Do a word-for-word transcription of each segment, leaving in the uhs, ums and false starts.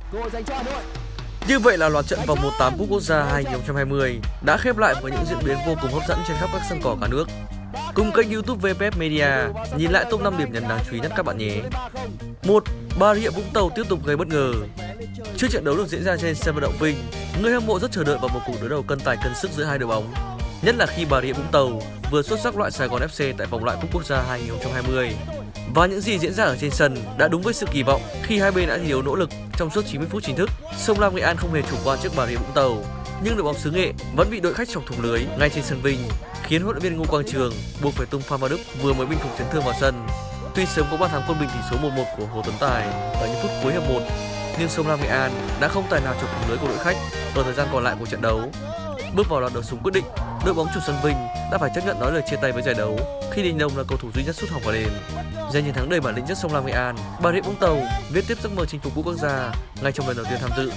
Cơ hội dành cho Hà Nội. Như vậy là loạt trận vòng một tám Cúp Quốc gia hai không hai không đã khép lại với những diễn biến vô cùng hấp dẫn trên khắp các sân cỏ cả nước. Cùng kênh YouTube vê pê ép Media nhìn lại top năm điểm nhấn đáng chú ý nhất các bạn nhé. một. Bà Rịa Vũng Tàu tiếp tục gây bất ngờ. Trước trận đấu được diễn ra trên sân vận động Vinh, người hâm mộ rất chờ đợi vào một cuộc đối đầu cân tài cân sức giữa hai đội bóng. Nhất là khi Bà Rịa Vũng Tàu vừa xuất sắc loại Sài Gòn ép xê tại vòng loại Cúp Quốc gia hai không hai không. Và những gì diễn ra ở trên sân đã đúng với sự kỳ vọng khi hai bên đã thi đấu nỗ lực trong suốt chín mươi phút chính thức. Sông Lam Nghệ An không hề chủ quan trước Bà Rịa Vũng Tàu, nhưng đội bóng xứ Nghệ vẫn bị đội khách chọc thủng lưới ngay trên sân Vinh, khiến huấn luyện viên Ngô Quang Trường buộc phải tung Phan Văn Đức vừa mới bình phục chấn thương vào sân. Tuy sớm có bàn thắng quân bình tỷ số một một của Hồ Tuấn Tài ở những phút cuối hiệp một, nhưng Sông Lam Nghệ An đã không tài nào chọc thủng lưới của đội khách ở thời gian còn lại của trận đấu. Bước vào loạt đấu súng quyết định, đội bóng chủ sân Vinh đã phải chấp nhận nói lời chia tay với giải đấu khi Đình Đông là cầu thủ duy nhất sút hỏng vào đền. Giành chiến thắng đầy bản lĩnh trước Sông Lam Nghệ An, Bà Rịa Vũng Tàu viết tiếp giấc mơ chinh phục cúp quốc gia ngay trong lần đầu tiên tham dự.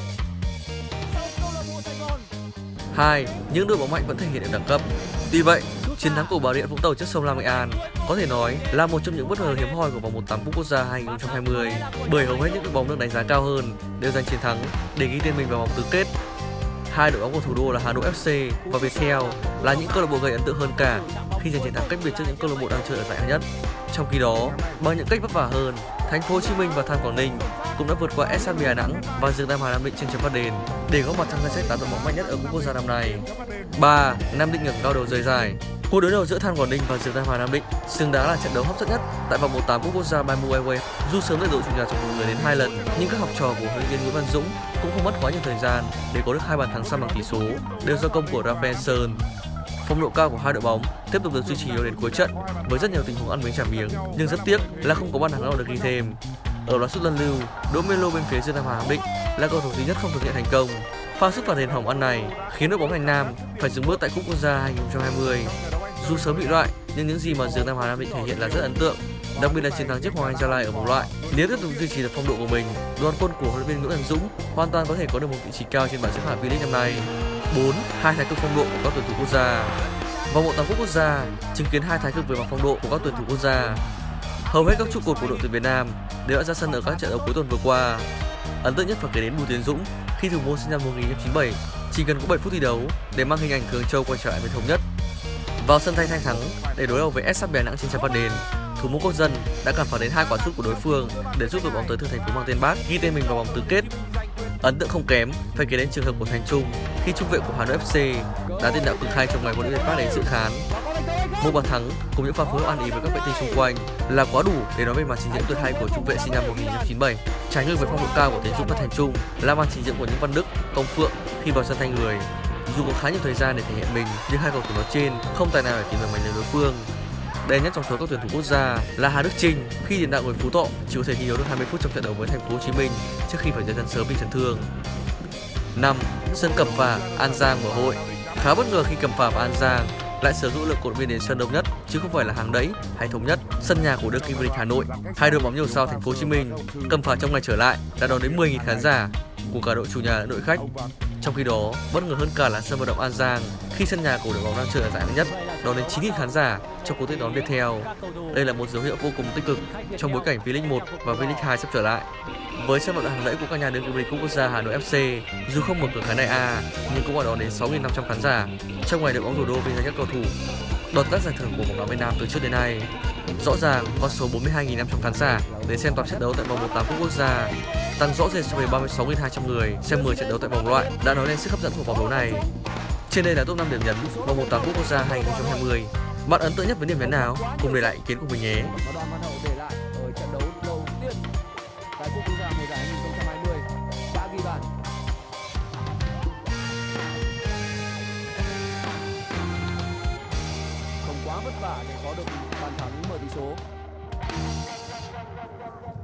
hai. Những đội bóng mạnh vẫn thể hiện được đẳng cấp. Tuy vậy, chiến thắng của Bà Rịa Vũng Tàu trước Sông Lam Nghệ An có thể nói là một trong những bất ngờ hiếm hoi của vòng một tám Cúp Quốc gia hai không hai không, bởi hầu hết những đội bóng được đánh giá cao hơn đều giành chiến thắng để ghi tên mình vào vòng tứ kết. Hai đội bóng của thủ đô là Hà Nội ép xê và Viettel là những câu lạc bộ gây ấn tượng hơn cả khi giành chiến thắng cách biệt trước những câu lạc bộ đang chơi ở giải hạng nhất. Trong khi đó, bằng những cách vất vả hơn, Thành phố Hồ Chí Minh và Than Quảng Ninh cũng đã vượt qua ét hát bê Đà Nẵng và Dương Nam Hà Nam Định trên chấm phạt đền để góp mặt trong danh sách tám đội bóng mạnh nhất ở cúp quốc gia năm nay. ba. Nam Định ngẩng cao đầu rời giải. Cuộc đối đầu giữa Than Quảng Ninh và Dương Nam Hà Nam Định xứng đáng là trận đấu hấp dẫn nhất tại vòng một tám Cúp Quốc gia Bamboo Airways. Dù sớm được đội chủ nhà chọc thủng lưới đến hai lần, nhưng các học trò của huấn luyện viên Nguyễn Văn Dũng cũng không mất quá nhiều thời gian để có được hai bàn thắng san bằng tỷ số, đều do công của Rafael Sơn. Phong độ cao của hai đội bóng tiếp tục được duy trì đến cuối trận với rất nhiều tình huống ăn miếng trả miếng, nhưng rất tiếc là không có bàn thắng nào được ghi thêm. Ở loạt sút luân lưu, Đỗ Melo bên phía Dương Nam Hà Nam Định là cầu thủ duy nhất không thực hiện thành công. Pha sút phạt đền hỏng ăn này khiến đội bóng thành Nam phải dừng bước tại Cúp Quốc gia hai không hai không. Dù sớm bị loại, nhưng những gì mà Dương Nam Hà Nam Định thể hiện là rất ấn tượng, đặc biệt là chiến thắng trước Hoàng Anh Gia Lai ở vòng loại. Nếu tiếp tục duy trì được phong độ của mình, đoàn quân của huấn luyện viên Nguyễn Văn Dũng hoàn toàn có thể có được một vị trí cao trên bảng xếp hạng V-League năm nay. bốn. Hai thái cực phong độ của các tuyển thủ quốc gia. Vòng một tám Cúp Quốc gia chứng kiến hai thái cực về mặt phong độ của các tuyển thủ quốc gia. Hầu hết các trụ cột của đội tuyển Việt Nam đều đã ra sân ở các trận đấu cuối tuần vừa qua. Ấn tượng nhất phải kể đến Bùi Tiến Dũng khi thủ môn sinh năm một nghìn chín trăm chín mươi bảy chỉ cần có bảy phút thi đấu để mang hình ảnh Cường Châu quay trở lại với thống nhất. Vào sân thay Thanh Thắng để đối đầu với ét hát bê Đà Nẵng trên sân phạt đền, thủ môn quốc dân đã cản phá đến hai quả sút của đối phương để giúp đội bóng tới từ thành phố mang tên Bác ghi tên mình vào vòng tứ kết. Ấn tượng không kém phải kể đến trường hợp của Thành Trung khi trung vệ của Hà Nội ép xê đã tiền đạo cực hay trong ngày huấn luyện viên Park đến dự khán. Một bàn thắng cùng những pha phối hợp ăn ý với các vệ tinh xung quanh là quá đủ để nói về màn trình diễn tuyệt hay của trung vệ sinh năm một nghìn chín trăm chín mươi bảy. Trái ngược với phong độ cao của Tiến Dũng và Thành Trung là màn trình diễn của những Văn Đức, Công Phượng khi vào sân thay người. Dù có khá nhiều thời gian để thể hiện mình, nhưng hai cầu thủ nói trên không tài nào để tìm được mảnh lưới đối phương. Đầy nhất trong số các tuyển thủ quốc gia là Hà Đức Chinh khi tiền đạo người Phú Thọ chỉ có thể thi đấu được hai mươi phút trong trận đấu với Thành phố Hồ Chí Minh trước khi phải rời sân sớm vì chấn thương. năm. Sân Cẩm Phả, An Giang mở hội. Khá bất ngờ khi Cẩm Phả và An Giang lại sở hữu lượng cổ động viên đến sân đông nhất chứ không phải là hàng đẫy hay thống nhất. Sân nhà của đương kim vô địch Hà Nội, hai đội bóng nhiều sao Thành phố Hồ Chí Minh, Cẩm Phả trong ngày trở lại đã đón đến mười nghìn khán giả của cả đội chủ nhà lẫn đội khách. Trong khi đó, bất ngờ hơn cả là sân vận động An Giang khi sân nhà của đội bóng đang chơi ở giải hạng nhất đón đến chín nghìn khán giả trong cuộc tiếp đón Viettel. Đây là một dấu hiệu vô cùng tích cực trong bối cảnh V-League một và V-League hai sắp trở lại. Với sân vận động hàng đẫy của các nhà đương kim vô địch Cúp Quốc gia Hà Nội ép xê, dù không mở cửa khán đài A nhưng cũng đã đón đến sáu nghìn năm trăm khán giả trong ngày đội bóng thủ đô vinh danh các cầu thủ đoạt các giải thưởng của bóng đá Việt Nam từ trước đến nay. Rõ ràng, con số bốn mươi hai nghìn năm trăm khán giả đến xem toàn trận đấu tại vòng một tám Cúp Quốc gia tăng rõ rệt so với ba mươi sáu nghìn hai trăm người xem mười trận đấu tại vòng loại đã nói lên sức hấp dẫn của vòng đấu này. Trên đây là top năm điểm nhấn vòng một tám Cúp Quốc gia hai không hai không. Bạn ấn tượng nhất với điểm nhấn nào? Cùng để lại ý kiến của mình nhé. Không quá vất vả để có được bàn thắng mở tỷ số.